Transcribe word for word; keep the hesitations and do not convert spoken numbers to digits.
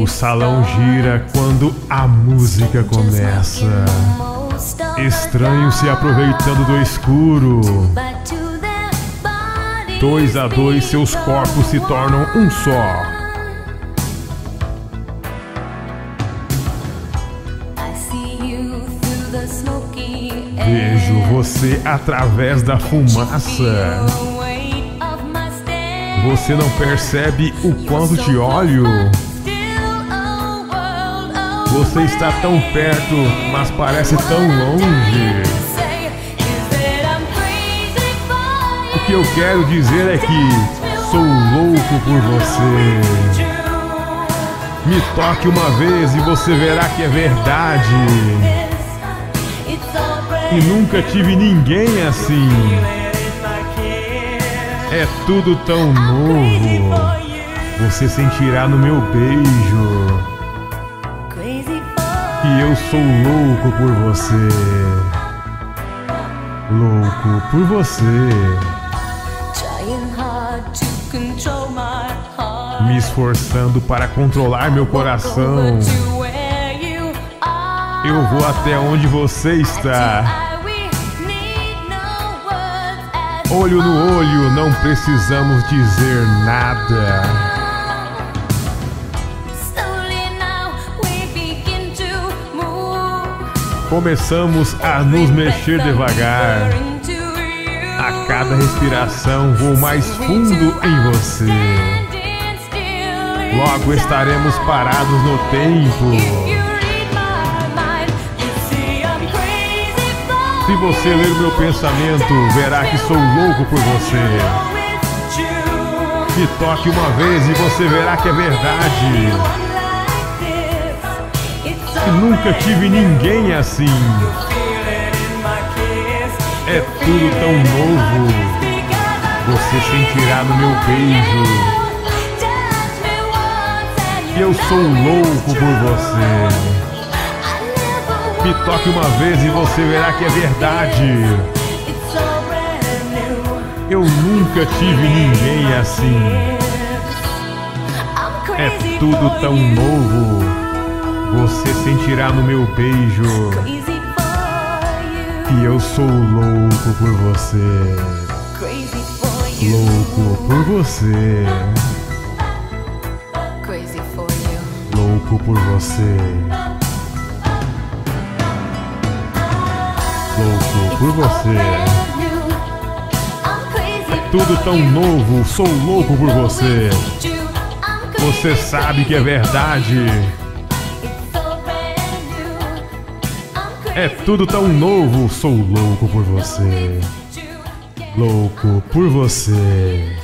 O salão gira quando a música começa. Estranhos se aproveitando do escuro. Dois a dois, seus corpos se tornam um só. Vejo você através da fumaça. Você não percebe o quanto te olho. Você está tão perto, mas parece tão longe. O que eu quero dizer é que sou louco por você. Me toque uma vez e você verá que é verdade. E nunca tive ninguém assim. É tudo tão novo. Você sentirá no meu beijo que eu sou louco por você. Louco por você. Me esforçando para controlar meu coração. Eu vou até onde você está. Olho no olho, não precisamos dizer nada. Começamos a nos mexer devagar. A cada respiração vou mais fundo em você. Logo estaremos parados no tempo. Se você ler o meu pensamento, verá que sou louco por você. Me toque uma vez e você verá que é verdade. E nunca tive ninguém assim. É tudo tão novo. Você sentirá no meu beijo que eu sou louco por você. Me toque uma vez e você verá que é verdade. Eu nunca tive ninguém assim. É tudo tão novo. Você sentirá no meu beijo que eu sou louco por você. Louco por você. Louco por você. Louco por você. É tudo tão novo, sou louco por você. Você sabe que é verdade. É tudo tão novo, sou louco por você. Louco por você.